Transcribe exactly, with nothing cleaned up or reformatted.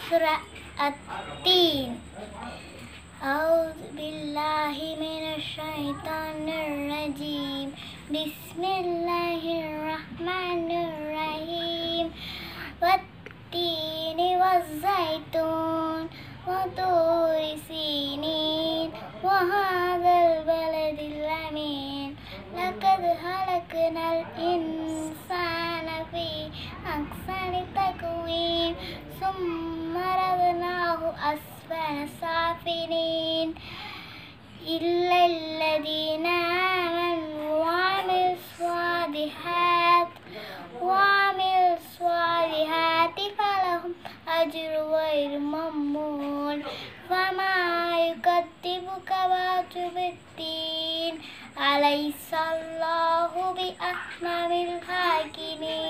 Surah At-Tin. أعوذ بالله من الشيطان الرجيم. بسم الله الرحمن الرحيم. والتين والزيتون وطور سينين وهذا البلد الأمين. لقد خلقنا الإنسان في أحسن تقويم ثم رددناه أسفل سافلين إلا الذين آمنوا وعملوا الصالحات وعملوا الصالحات فلهم أجر غير ممنون. فما يكذبك بعد بالدين. أليس الله بأحكم الحاكمين.